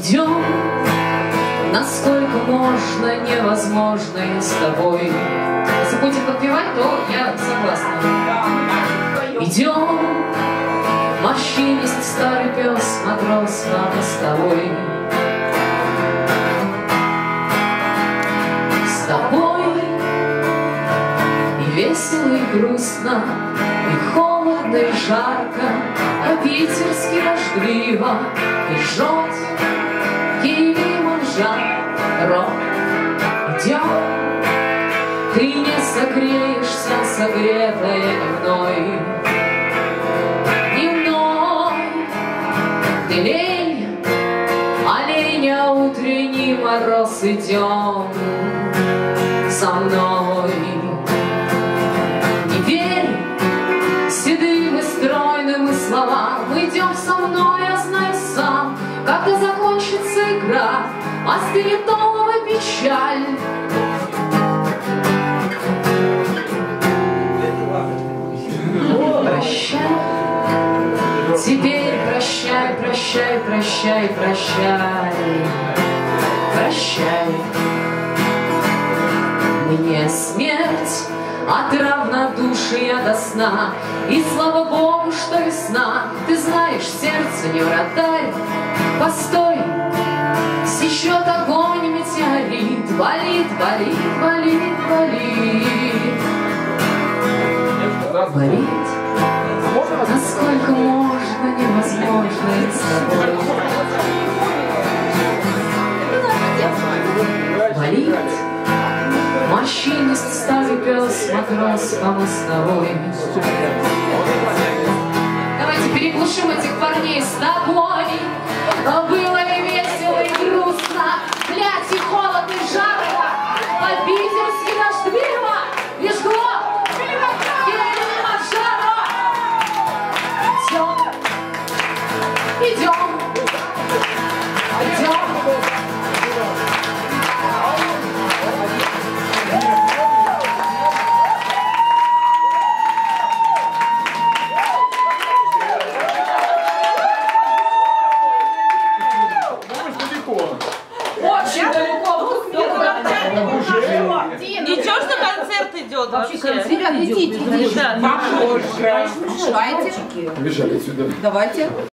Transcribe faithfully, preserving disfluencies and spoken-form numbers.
Идем, насколько можно, невозможно и с тобой. Если будем подпевать, то я согласна. Идем, морщинист старый пес, матрос на мостовой. С тобой и весело, и грустно, и холодно, и жарко, по-питерски дождливо, и жжет Килиманджаро. Идем, ты не согреешься, согретая мной. Дневной ты лень, оленя утренний мороз. Идем со мной. Не верь седым и стройным и словам. Идем со мной, я знаю сам, когда закончится игра, остынет новая печаль. Прощай, теперь прощай, прощай, прощай, прощай, прощай. Мне смерть от равнодушия до сна, и слава Богу, что весна. Ты знаешь, сердце не вратарь. Постой, сечет огонь метеорит. Болит, болит, болит, болит. Болит, насколько можно, невозможно и с тобой. Болит, морщинист старый пес, матрос по мостовой. Давайте переглушим этих парней с тобой. Было и весело, и грустно, блядь, и холодно, и жарко, по-питерски дождливо, и жгло Килиманджаро. Идем, идем, идем. Очень далеко. Ничего, что концерт идет вообще. Ребята, идите. Да. Мешайте. Бежали сюда. Давайте.